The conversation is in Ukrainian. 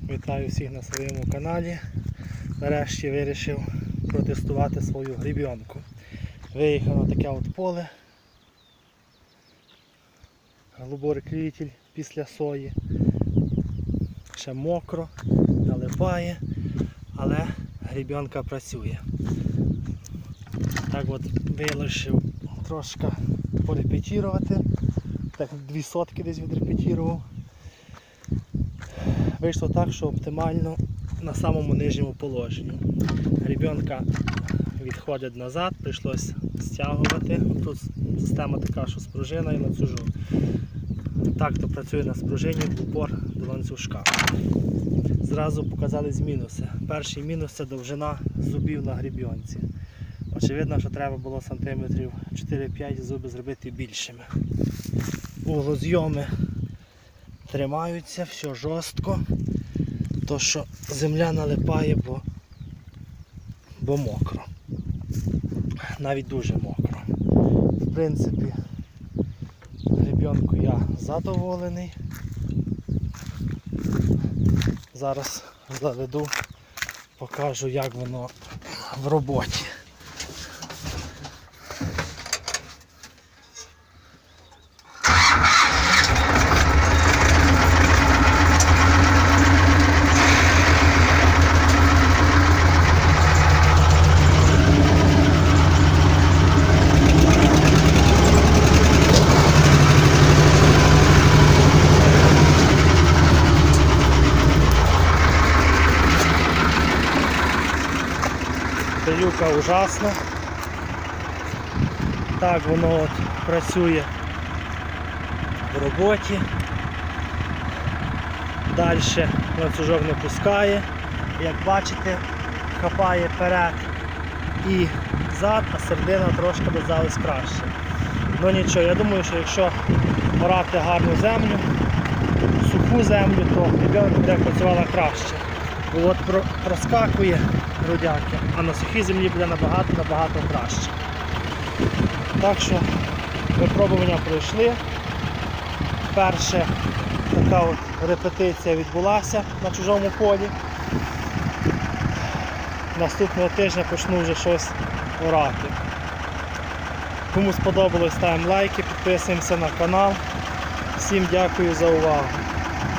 Вітаю всіх на своєму каналі. Нарешті вирішив протестувати свою гребінку. Виїхав на таке от поле. Глибокий після сої. Ще мокро, налипає, але гребінка працює. Так от вирішив трошки порепетірувати. Так 2 сотки десь відрепетірував. Вийшло так, що оптимально на самому нижньому положенні. Гребінка відходить назад, прийшлося стягувати. Тут система така, що з пружиною ланцюжок. Так то працює на спружині в упор до ланцюжка. Зразу показались мінуси. Перший мінус – це довжина зубів на гребінці. Очевидно, що треба було сантиметрів 4-5 зуби зробити більшими. Углозйоми тримаються, все жорстко, то що земля налипає, бо мокро. Навіть дуже мокро. В принципі, гребінку я задоволений. Зараз заведу, покажу, як воно в роботі. Пилюка ужасна. Так воно от працює в роботі. Далі ланцюжок не пускає. Як бачите, хапає перед і зад, а середина трошки додалась краще. Ну нічого, я думаю, що якщо орати гарну землю, суху землю, то гребінка буде працювала краще. Бо от проскакує грудяки, а на сухій землі буде набагато краще. Так що випробування пройшли. Перша така от репетиція відбулася на чужому полі. Наступного тижня почну вже щось орати. Кому сподобалось, ставимо лайки, підписуємося на канал. Всім дякую за увагу.